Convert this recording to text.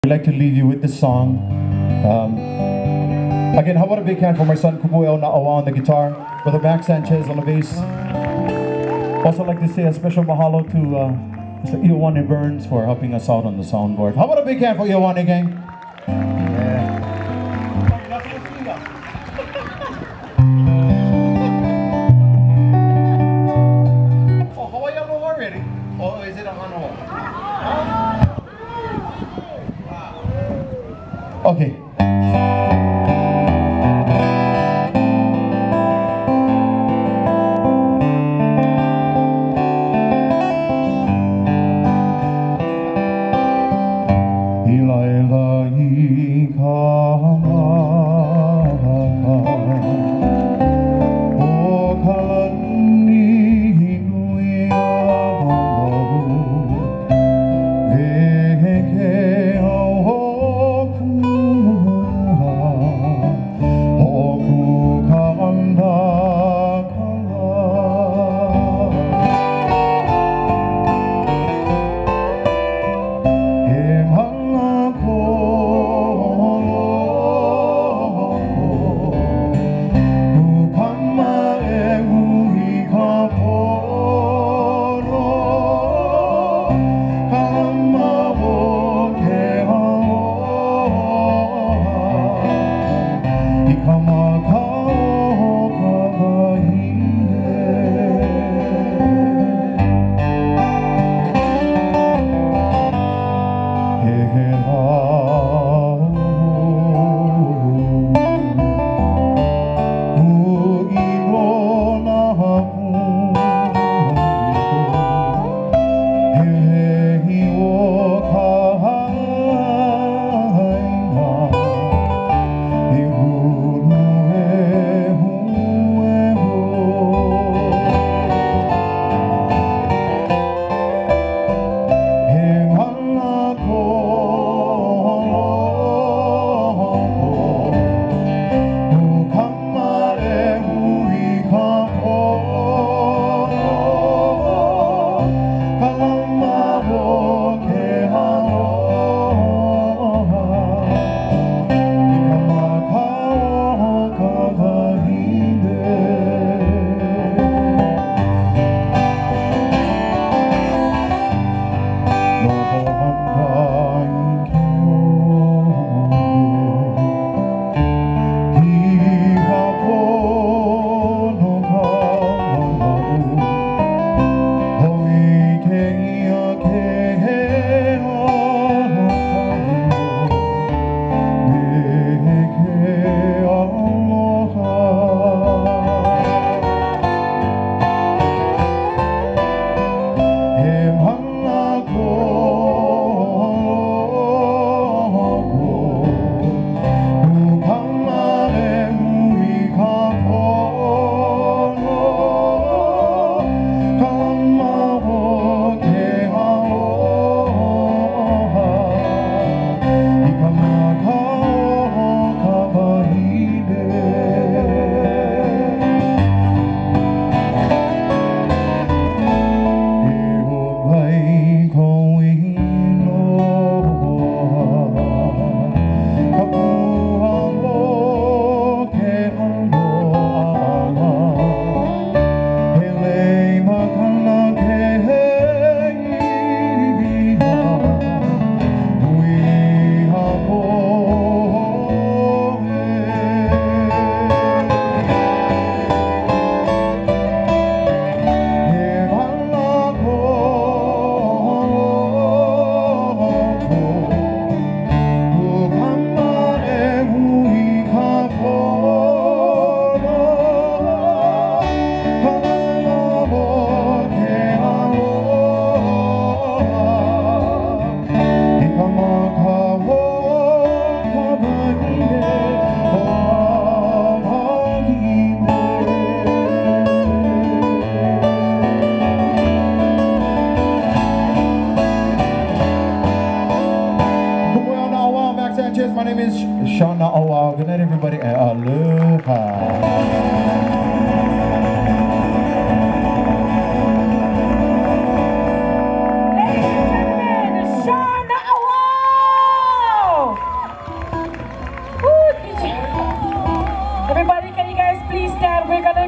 I'd like to leave you with this song. Again, how about a big hand for my son Kupu Dalire-Na on the guitar, Brother Max Sanchez on the bass. Also like to say a special mahalo to Mr. Iolani Burns for helping us out on the soundboard. How about a big hand for Iolani, gang? Yeah. Oh, Hawaii already? Or is it a Hanoa? Okay. Lei Makana, my name is auao. Good night, everybody, and aloha. Auao! kaibigan